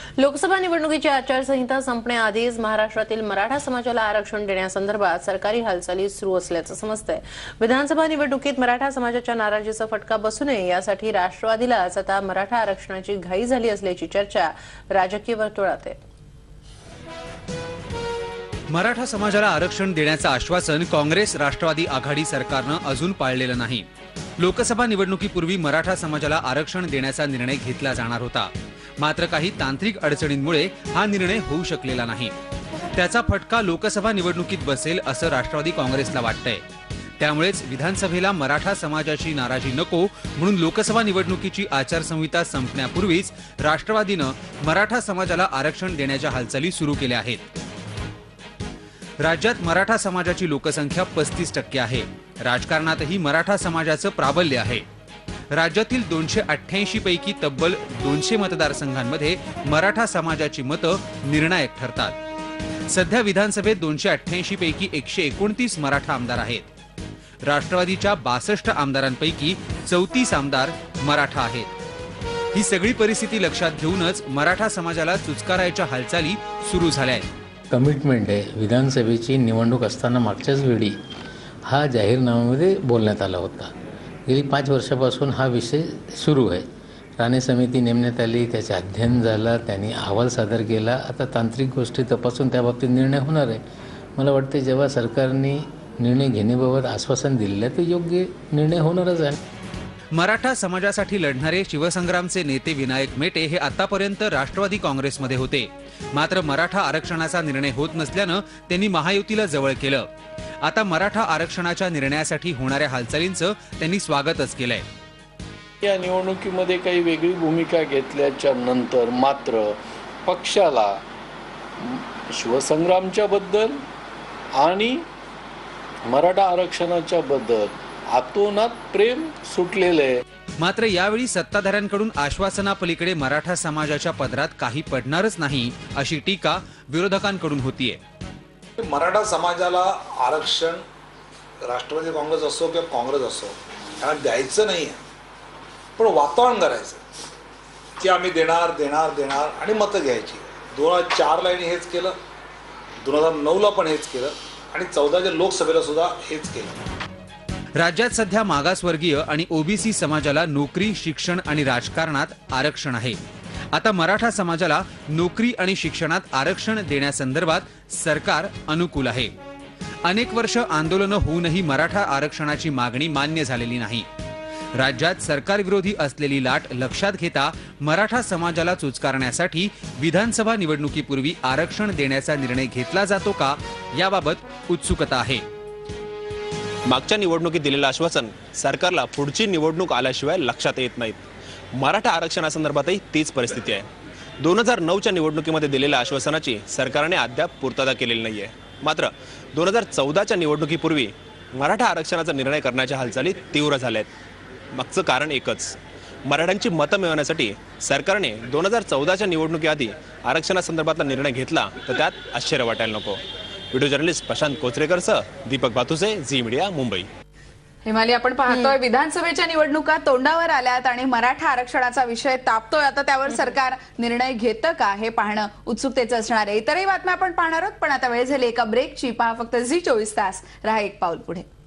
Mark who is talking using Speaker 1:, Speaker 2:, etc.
Speaker 1: लोकसभा निवडणुकीची आचारसंहिता संपण्याआधीच महाराष्ट्रातील मराठा समाजाला आरक्षण देण्यासंदर्भात सरकारी हालचाली सुरू असल्याचं समजतंय। विधानसभा निवडणुकीत मराठा समाजाच्या नाराजीचा फटका बसू नये यासाठी राष्ट्रवादीलाच आता मराठा आरक्षणाची घाई झाली असल्याची चर्चा राजकीय वर्तुळात आहे।
Speaker 2: मराठा समाजाला आरक्षण देण्याचं आश्वासन काँग्रेस राष्ट्रवादी आघाडी सरकारनं अजून पाळलेलं नाही। लोकसभा निवडणुकीपूर्वी मराठा समाजाला आरक्षण देण्याचा निर्णय घेतला जाणार होता, मात्र काही तांत्रिक अडचणींमुळे हा निर्णय होऊ शकलेला नाही। त्याचा फटका लोकसभा निवडणुकीत बसेल असं राष्ट्रवादी काँग्रेसला वाटतंय। त्यामुळेच विधानसभेला मराठा समाजाची नाराजी नको म्हणून लोकसभा निवडणुकीची आचारसंहिता संपण्यापूर्वीच राष्ट्रवादीनं मराठा समाजाला आरक्षण देण्याच्या हालचाली सुरू केल्या आहेत। राज्यात मराठा समाजाची लोकसंख्या 35% आहे। राजकारणातही मराठा समाजाचं प्राबल्य आहे। राज्यातील 288 पैकी तब्बल 200 मतदारसंघांमध्ये मराठा समाजाची मतं निर्णायक ठरतात। सध्या विधानसभेत 288 पैकी 129 मराठा आमदार आहेत। राष्ट्रवादीच्या 62 आमदारांपैकी 34 आमदार मराठा आहेत। ही सगळी परिस्थिती लक्षात घेऊनच मराठा समाजाला चुचकारायच्या हालचाली सुरू झाल्या आहेत।
Speaker 3: कमिटमेंट आहे। विधानसभेची निवडणूक असताना मागच्याच वेळी हा जाहीरनाम्यामध्ये बोलण्यात आला होता। गेली 5 वर्षापासून हा विषय सुरू आहे। राणे समिती नेमण्यात आली, त्याचे अध्ययन झालं, त्यांनी अहवाल सादर केला। आता तांत्रिक गोष्टी तपासून त्याबाबतीत निर्णय होणार आहे। मला वाटते जेव्हा सरकारने निर्णय घेण्याबाबत आश्वासन दिलेलं आहे तर योग्य निर्णय होणारच आहे।
Speaker 2: मराठा समाजासाठी लढणारे शिवसंग्रामचे नेते विनायक मेटे हे आतापर्यंत राष्ट्रवादी काँग्रेसमध्ये होते, मात्र मराठा आरक्षणाचा निर्णय होत नसल्यानं त्यांनी महायुतीला जवळ केलं। आता मराठा आरक्षणाच्या निर्णयासाठी होणाऱ्या हालचालींचं त्यांनी स्वागतच केलंय।
Speaker 4: या निवडणुकीमध्ये काही वेगळी भूमिका घेतल्याच्या नंतर मात्र पक्षाला शिवसंग्रामच्या बद्दल आणि मराठा आरक्षणाच्या बद्दल आतोनात प्रेम सुटलेलं आहे।
Speaker 2: मात्र यावेळी सत्ताधाऱ्यांकडून आश्वासनापलीकडे मराठा समाजाच्या पदरात काही पडणारच नाही अशी टीका विरोधकांकडून होतीये।
Speaker 5: मराठा समाजाला आरक्षण राष्ट्रवादी काँग्रेस असो किंवा काँग्रेस असो यांना द्यायचं नाही आहे, पण वातावरण करायचं की आम्ही देणार देणार देणार आणि मतं घ्यायची। 2004 ला हेच केलं, 2009 ला पण हेच केलं आणि 14च्या लोकसभेला सुद्धा हेच केलं।
Speaker 2: राज्यात सध्या मागासवर्गीय आणि ओबीसी समाजाला नोकरी, शिक्षण आणि राजकारणात आरक्षण आहे। आता मराठा समाजाला नोकरी आणि शिक्षणात आरक्षण देण्यासंदर्भात सरकार अनुकूल आहे। अनेक वर्ष आंदोलनं होऊनही मराठा आरक्षणाची मागणी मान्य झालेली नाही। राज्यात सरकारविरोधी असलेली लाट लक्षात घेता मराठा समाजाला चुचकारण्यासाठी विधानसभा निवडणुकीपूर्वी आरक्षण देण्याचा निर्णय घेतला जातो का याबाबत उत्सुकता आहे।
Speaker 6: मागच्या निवडणुकीत दिलेलं आश्वासन सरकारला पुढची निवडणूक आल्याशिवाय लक्षात येत नाहीत। मराठा आरक्षणासंदर्भातही तीच परिस्थिती आहे। 2009च्या निवडणुकीमध्ये दिलेल्या आश्वासनाची सरकारने अद्याप पूर्तता केलेली नाहीये। मात्र 2014च्या निवडणुकीपूर्वी मराठा आरक्षणाचा निर्णय करण्याच्या हालचाली तीव्र झाल्या आहेत। मागचं कारण एकच, मराठ्यांची मतं मिळवण्यासाठी सरकारने 2014च्या निवडणुकीआधी आरक्षणासंदर्भातला निर्णय घेतला तर त्यात आश्चर्य वाटायला नको। व्हिडिओ जर्नलिस्ट प्रशांत कोचरेकरसह दीपक भातुसे, झी मीडिया, मुंबई।
Speaker 7: हिमाली, आपण पाहतोय विधानसभेच्या निवडणुका तोंडावर आल्यात आणि मराठा आरक्षणाचा विषय तापतोय। आता त्यावर सरकार निर्णय घेतं का हे पाहणं उत्सुकतेचं असणार आहे। इतरही बातम्या आपण पाहणार आहोत, पण आता वेळ झाली एका ब्रेकची। पहा फक्त झी 24 तास, रहा एक पाऊल पुढे।